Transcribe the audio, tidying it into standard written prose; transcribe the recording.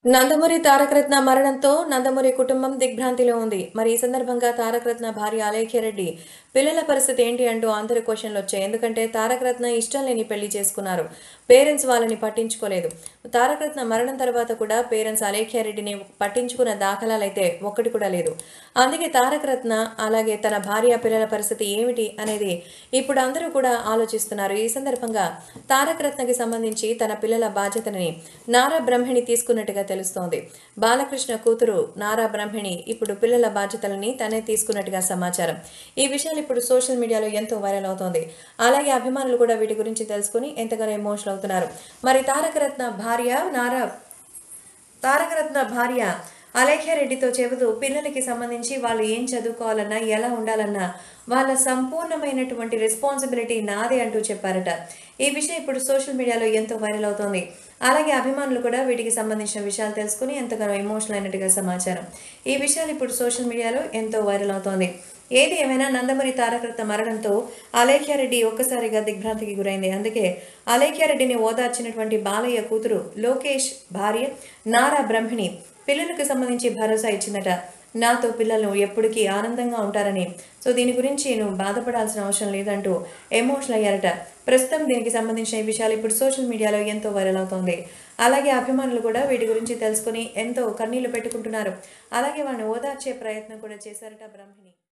నందమూరి తారకరత్న మరణంతో నందమూరి కుటుంబం దిగ్భ్రాంతిలో ఉంది. మరి ఈ సందర్భంగా తారకరత్న భార్య అలేఖ్యారెడ్డి పిల్లల పరిస్థితి ఏంటి అంటూ అందరి క్వశ్చన్లు వచ్చాయి. ఎందుకంటే తారకరత్న ఇష్టం లేని పెళ్లి చేసుకున్నారు. పేరెంట్స్ వాళ్ళని పట్టించుకోలేదు. తారకరత్న మరణం తర్వాత కూడా పేరెంట్స్ అలేఖ్యారెడ్డిని పట్టించుకున్న దాఖలాలైతే ఒక్కటి కూడా లేదు. అందుకే తారకరత్న అలాగే తన భార్య పిల్లల పరిస్థితి ఏమిటి అనేది ఇప్పుడు అందరూ కూడా ఆలోచిస్తున్నారు. ఈ సందర్భంగా తారకరత్నకి సంబంధించి తన పిల్లల బాధ్యతని నారా బ్రహ్మిణి తీసుకున్నట్టుగా తెలుస్తోంది. బాలకృష్ణ కూతురు నారా బ్రహ్మిణి ఇప్పుడు పిల్లల బాధ్యతలని తనే తీసుకున్నట్టుగా సమాచారం. ఈ విషయాలు ఇప్పుడు సోషల్ మీడియాలో ఎంతో వైరల్ అవుతోంది. అలాగే అభిమానులు కూడా వీటి గురించి తెలుసుకుని ఎంతగానో ఎమోషనల్ అవుతున్నారు. మరి తారకరత్న భార్య అలేఖ్యారెడ్డితో చెబుతూ పిల్లలకి సంబంధించి వాళ్ళు ఏం చదువుకోవాలన్నా ఎలా ఉండాలన్నా వాళ్ళ సంపూర్ణమైనటువంటి రెస్పాన్సిబిలిటీ నాదే అంటూ చెప్పారట. ఈ విషయం ఇప్పుడు సోషల్ మీడియాలో ఎంతో వైరల్ అవుతోంది. అలాగే అభిమానులు కూడా వీటికి సంబంధించిన విషయాలు తెలుసుకుని ఎంతగానో ఎమోషనల్ అయినట్టుగా సమాచారం. ఈ విషయాలు ఇప్పుడు సోషల్ మీడియాలో ఎంతో వైరల్ అవుతోంది. ఏది ఏమైనా నందమూరి తారకరత్న మరణంతో అలేఖ్యారెడ్డి ఒక్కసారిగా దిగ్భ్రాంతికి గురైంది. అందుకే అలేఖ్యారెడ్డిని ఓదార్చినటువంటి బాలయ్య కూతురు లోకేష్ భార్య నారా బ్రహ్మిణి పిల్లలకు సంబంధించి భరోసా ఇచ్చిందట. నాతో పిల్లలు ఎప్పటికీ ఆనందంగా ఉంటారని, సో దీని గురించి నువ్వు బాధపడాల్సిన అవసరం లేదంటూ ఎమోషనల్ అయ్యారట. ప్రస్తుతం దీనికి సంబంధించిన ఈ విషయాలు ఇప్పుడు సోషల్ మీడియాలో ఎంతో వైరల్ అవుతోంది. అలాగే అభిమానులు కూడా వీటి గురించి తెలుసుకుని ఎంతో కన్నీళ్లు పెట్టుకుంటున్నారు. అలాగే వాళ్ళని ఓదార్చే ప్రయత్నం కూడా చేశారట బ్రహ్మిణి.